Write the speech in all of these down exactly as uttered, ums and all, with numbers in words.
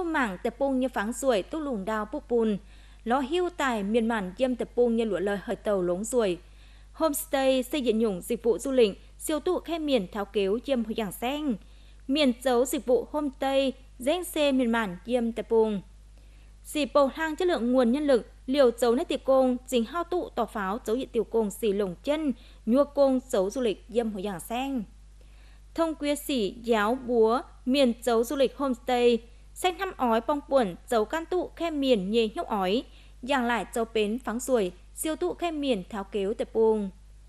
tô mảng tập bung như pháng ruồi tô lùng đào búp bùn ló hưu tài miền màn dâm tập bung như lụa lời hơi tàu lống ruồi homestay xây dựng nhủng dịch vụ du lịch siêu tụ khe miền tháo kéo dâm hồi giảng xanh miền dấu dịch vụ homestay dãy xe miền màn dâm tập bung xì bầu hang chất lượng nguồn nhân lực liều dấu nét tiệc công chính hao tụ tỏ pháo dấu hiện tiểu công xì lồng chân nhua công dấu du lịch dâm hồi giảng xanh thông quy xỉ giáo búa miền dấu du lịch homestay xanh thăm ói bong buồn dấu can tụ khe miền nhê nhốc ói giảng lại dấu bến pháng ruồi siêu tụ khe miền tháo kéo tập bung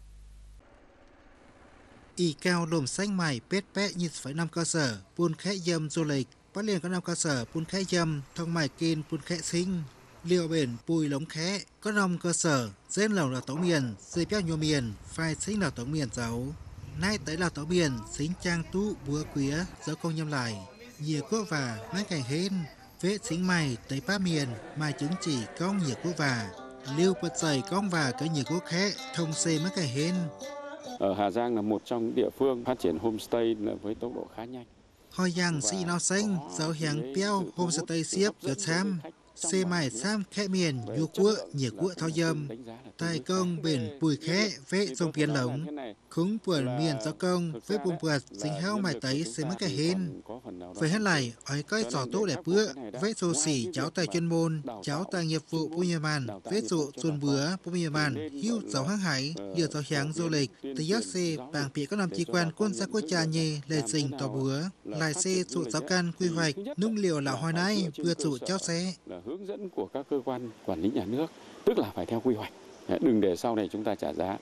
y cao lồm xanh mày pết pét như phải năm cơ sở buôn khẽ dâm du lịch bắt liền có năm cơ sở buôn khẽ dâm thông mày kiên buôn khẽ sinh liều bền bùi lống khẽ có năm cơ sở dên lồng là tống miền dây béo nhô miền phai sinh là tống miền dấu nay tới là tống miền xính trang tú búa quía dấu công nhâm lại nhiều quốc và mấy ngày hên vết xính mày tới ba miền mà chứng chỉ công nhiều quốc và liêu bật dày công và cái nhiều quốc khẽ thông xê mấy ngày hên. Ở Hà Giang là một trong những địa phương phát triển homestay với tốc độ khá nhanh. Hồi yang si nào xanh giáo hàng béo homestay xiếp Việt Nam xe mải sam khẽ miền nhu quốc nhiều quốc thao dâm tài công bền bùi khẽ vẽ trong biển lồng khúng buồn miền giáo công vẽ bùn bùa dính heo mải tấy sẽ mất cái hên phải hết lại ói coi trò tốt đẹp bữa vẽ xô xỉ cháu tài chuyên môn cháu tài nghiệp vụ bùi nhà màn vẽ dụ xuân bữa bùi nhà màn hưu giáo hăng hải điều giáo sáng du lịch tới giác xe bảng bị các năm chỉ quan quân gia quốc trà nhê lệ trình tỏ bữa lại xe dụ giáo can quy hoạch nung liều là hồi nay vừa dụ cháu xe hướng dẫn của các cơ quan quản lý nhà nước, tức là phải theo quy hoạch, đừng để sau này chúng ta trả giá.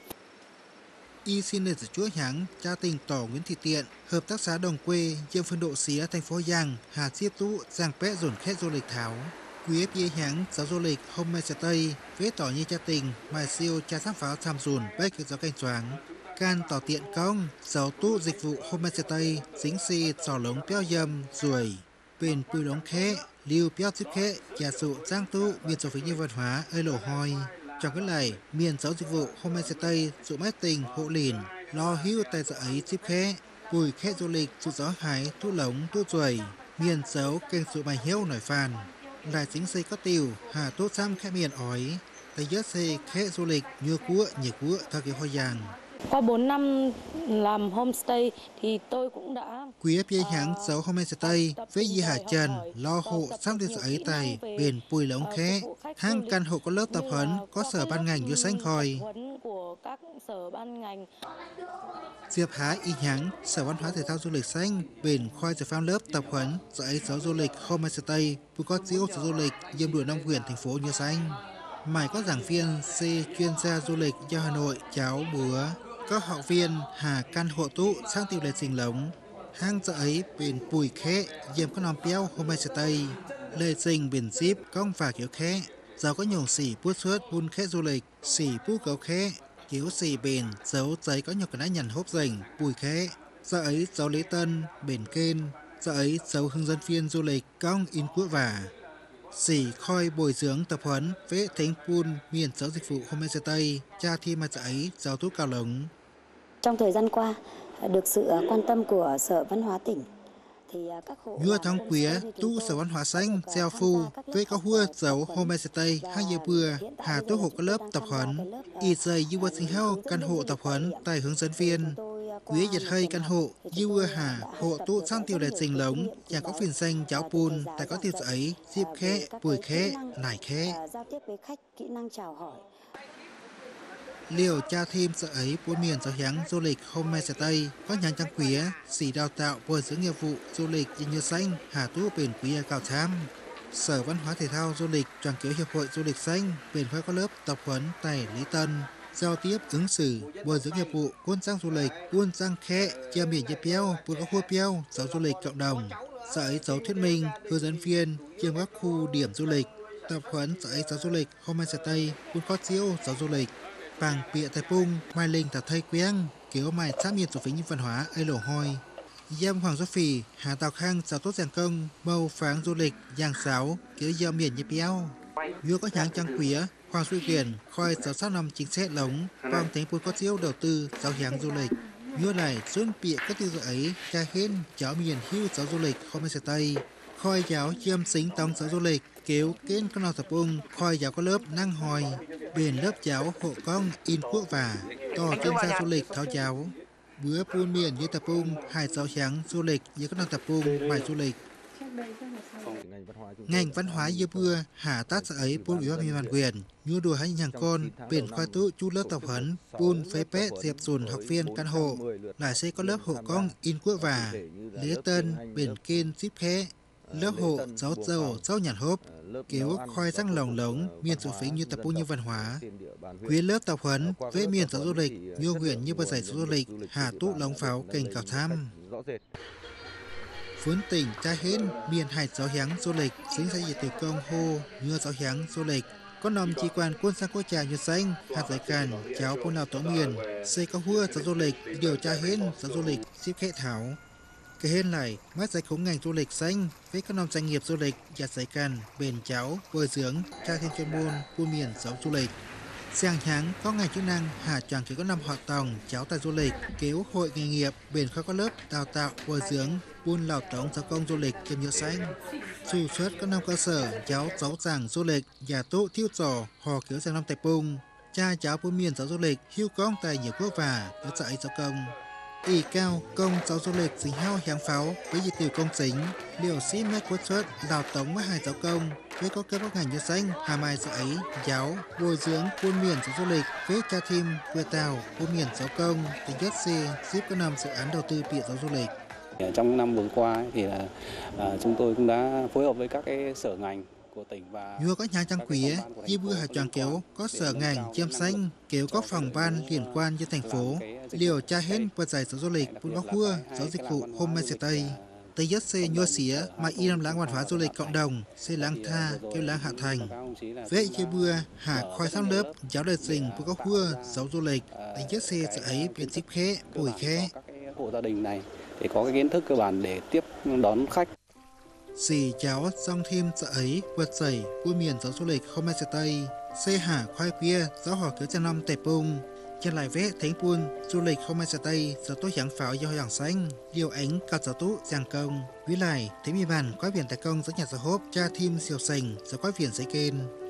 Y xin được chúa hãng cha tình tỏ Nguyễn Thị Tiện, hợp tác xã đồng quê, chiêm phân độ xía thành phố Giang, Hà Chiết Tú, Giang Pé dồn khét du lịch thảo. Quý ép hãng giáo du lịch Homestay, vế tỏ như cha tình, mai siêu cha thám pháo tham dùn, bách giáo canh choáng. Can tỏ tiện công, giáo tú dịch vụ Homestay, dính xì tỏ lống béo dâm, ruồi. Bên bùi lống khẽ, liêu béo tiếp khẽ, giả dụ giang tú, miền giáo phí như văn hóa, ơi lổ hoi. Trong cái này, miền giáo dịch vụ Homestay, dụ mái tình, hộ lìn, lo hữu tài giả ấy tiếp khẽ. Bùi khẽ du lịch, dụ gió hải, thu lống, thu ruồi. Miền giáo kênh dụ bài hiếu nổi phàn. Lại chính xây có tiều, hà tốt xăm khẽ miền ói. Tài giấc xây khẽ du lịch, nhua cua, nhiều cua, theo kiểu hoa giang. Qua bốn năm làm homestay thì tôi cũng đã quý ép hãng giáo Homestay với Di Hà Trần lo hộ sang đến ấy tài bền bùi lống khẽ hang căn hộ có lớp tập huấn có sở ban ngành như xanh khòi Diệp Há y hãng sở văn hóa thể thao du lịch xanh bền khoai giải phang lớp tập huấn dạy giáo du lịch Homestay vừa có chiếu giáo du lịch diêm đuổi năm huyện thành phố như xanh mày có giảng viên C chuyên gia du lịch cho Hà Nội cháu búa các học viên hà căn hộ tụ sang tiêu lệ trình lống hang giờ ấy bền bùi khẽ diêm có nòng béo Homestay lệ trình bền zip công và kiểu khẽ giàu có nhiều xỉ bút suốt buôn khẽ du lịch xỉ bút gấu khẽ kiểu xỉ bền dấu giấy có nhiều cái nhằn hốp rảnh bùi khẽ giờ ấy dấu lễ tân bền kên giờ ấy dấu hướng dẫn viên du lịch công in quốc và xỉ khoi bồi dưỡng tập huấn vẽ thánh pun miền giáo dịch vụ Homestay cha thi mà ấy giáo tú cao lống. Trong thời gian qua được sự quan tâm của Sở Văn hóa tỉnh thì các hộ nhua tháng quía tu Sở Văn hóa xanh gieo phu với có hua giáo Homestay hai giờ bừa hà tu hộ có lớp tập huấn y dây như sinh heo căn hộ tập huấn tại hướng dẫn viên quý giật hơi căn hộ như vừa hà hộ tụ sang tiêu lệ trình lống nhà có phiền xanh cháo pun tại có tiêu ấy dịp khẽ bùi khẽ nải khẽ giao tiếp với khách kỹ năng chào hỏi liều cha thêm sợ ấy bốn miền giáo hãng du lịch Homestay có nhà trang quía xỉ đào tạo bồi dưỡng nghiệp vụ du lịch như xanh hà tu bền quý cao tham Sở Văn hóa Thể thao Du lịch Tràng Kiếu Hiệp hội Du lịch xanh bền khoa có lớp tập huấn tại Lý Tân giao tiếp ứng xử bồi dưỡng nghiệp vụ quân sang du lịch quân sang khẽ chia miền như béo buôn có khu béo giáo du lịch cộng đồng dạy giáo thuyết minh hướng dẫn viên chiêm các khu điểm du lịch tập huấn dạy giáo du lịch Homestay buôn có chiếu giáo du lịch bằng bịa tài pung mai linh thả thây quéng kiểu mai sát miền tổ phí như văn hóa ai lổ hoi Dâm Hoàng Gió Phì Hà Tào Khang giáo tốt giảng công mâu pháng du lịch giang sáu kiểu dâm miền như béo vừa có nhãn trang quía Hoàng Suy Kiền khoi giáo sát năm chính sách lống bằng thành phố có chiếu đầu tư giáo hàng du lịch như này xuân bịa các tiêu dự ấy cha hên cháu miền hưu giáo du lịch Homestay khoi giáo chiêm xính tông giáo du lịch kéo kén con nào tập ung khoi giáo có lớp năng hồi bền lớp giáo hộ con in quốc và tỏ chuyên gia du lịch tháo giáo bữa buôn miền như tập ung hai giáo trắng du lịch như con nào tập ung mải du lịch ngành văn hóa như bưa hà tát xã ấy buôn ủy ban nhân quyền nhu đùa hai nhàng con biển khoa tụ chu lớp tập huấn buôn phế pét diệp dùn học viên căn hộ lại sẽ có lớp hộ con in quốc và lễ tân biển kiên ship khé lớp hộ giáo dầu giáo nhàn hốp kéo khoi răng lồng lống miền số phí như tập buôn như văn hóa quyến lớp tập huấn với miền giáo du lịch như huyện như bờ giải du lịch hà tụ lồng pháo kênh cào tham Phốn tỉnh Cha Hến miền hải giáo hiáng du lịch xính xây dựng từ công hô như giáo hiáng du lịch có nằm chỉ quan quân sang quốc trà như xanh hạt giải càn cháu quân nào tổ miền xây có hua giáo du lịch điều Cha Hến giáo du lịch ship khệ thảo cái hên lại mắt giải khống ngành du lịch xanh với các nông doanh nghiệp du lịch giặt giải càn bền cháu bồi dưỡng tra thêm chuyên môn buôn miền giáo du lịch sang tháng có ngành chức năng hà chọn chỉ có năm họ tòng cháu tại du lịch kéo hội nghề nghiệp bền khó có lớp đào tạo bồi dưỡng buôn lào tổng giáo công du lịch trên nhựa xanh chủ xuất các năm cơ sở cháu giáo giảng du lịch nhà tụ thiêu trò hò kéo sang năm tại bung cha cháu buôn miền giáo du lịch hưu con tại nhiều quốc và có dạy giáo công tỷ cao công giáo du lịch dính hao hiáng pháo với dịch tiểu công chính liều sĩ mét quốc xuất đào tổng với hai giáo công với có cơ các ngành như xanh hà mai dạy giáo bồi dưỡng buôn miền giáo du lịch với cha thêm quê tàu buôn miền giáo công tính nhất xe giúp các năm dự án đầu tư biển giáo du lịch. Trong năm vừa qua thì là à, chúng tôi cũng đã phối hợp với các cái sở ngành của tỉnh và như có nhà trang quý như bữa hà tròn kéo có sở ngành chiêm xanh kéo có phòng ban liên quan như thành phố liều cha hết bật giải giáo du lịch buôn bóc hua giáo dịch vụ homestay tây nhất xe nhua xía mà y năm láng văn hóa du lịch cộng đồng xe láng tha kêu láng hạ thành vậy như bữa hà khoi thăm lớp giáo đời sinh buôn bóc hua giáo du lịch tây nhất xe sẽ ấy biển ship khé bùi khé hộ gia đình này để có cái kiến thức cơ bản để tiếp đón khách. Xì cháu xong thêm sợ ấy vượt dày buôn miền giáo du lịch homestay xe hả khoai quia giáo hò cứu chân năm tẹp bung chân lại vẽ thánh buôn du lịch homestay giáo tốt giảng pháo do giảng xanh điều ánh cao giáo tốt giảng công với lại thấy mi bàn quái biển tại công giáo nhà giáo hốp cha thêm siêu sành giáo quái biển giấy kênh